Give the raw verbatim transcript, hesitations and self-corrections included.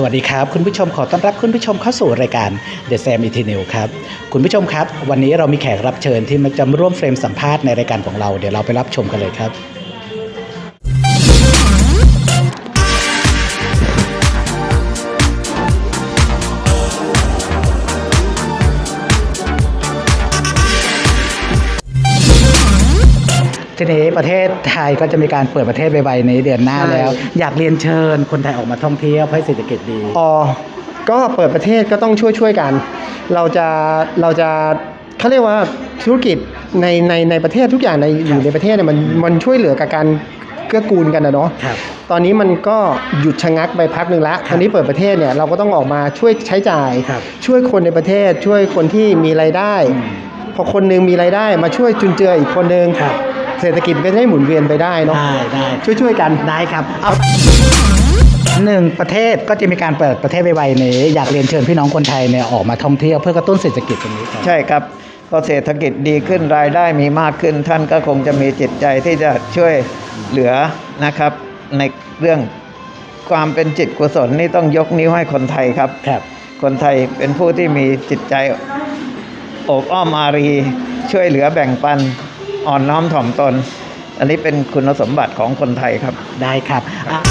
วัสดีครับคุณผู้ชมขอต้อนรับคุณผู้ชมเข้าสู่รายการ The Sam Eternal ครับคุณผู้ชมครับวันนี้เรามีแขกรับเชิญที่มาจะร่วมเฟรมสัมภาษณ์ในรายการของเราเดี๋ยวเราไปรับชมกันเลยครับทีนี้ประเทศไทยก็จะมีการเปิดประเทศไวๆในเดือนหน้าแล้วอยากเรียนเชิญคนไทยออกมาท่องเที่ยวให้เศรษฐกิจดีอ๋อก็เปิดประเทศก็ต้องช่วยช่วยกันเราจะเราจะเขาเรียกว่าธุรกิจในในในประเทศทุกอย่างในอยู่ในประเทศเนี่ยมันมันช่วยเหลือกับการเกื้อกูลกันนะเนาะตอนนี้มันก็หยุดชะงักไปพักหนึ่งแล้วตอนนี้เปิดประเทศเนี่ยเราก็ต้องออกมาช่วยใช้จ่ายช่วยคนในประเทศช่วยคนที่มีรายได้พอคนนึงมีรายได้มาช่วยจุนเจืออีกคนนึงเศรษฐกิจก็จะได้หมุนเวียนไปได้เนาะได้ได้ช่วยช่วยกันได้ครับเอาหนึ่งประเทศก็จะมีการเปิดประเทศไวๆนี้อยากเรียนเชิญพี่น้องคนไทยเนี่ยออกมาท่องเที่ยวเพื่อกระตุ้นเศรษฐกิจตรงนี้ใช่ครับพอเศรษฐกิจดีขึ้นรายได้มีมากขึ้นท่านก็คงจะมีจิตใจที่จะช่วยเหลือนะครับในเรื่องความเป็นจิตกุศลนี่ต้องยกนิ้วให้คนไทยครับครับคนไทยเป็นผู้ที่มีจิตใจโอบอ้อมอารีช่วยเหลือแบ่งปันอ่อนน้อมถ่อมตนอันนี้เป็นคุณสมบัติของคนไทยครับได้ครับ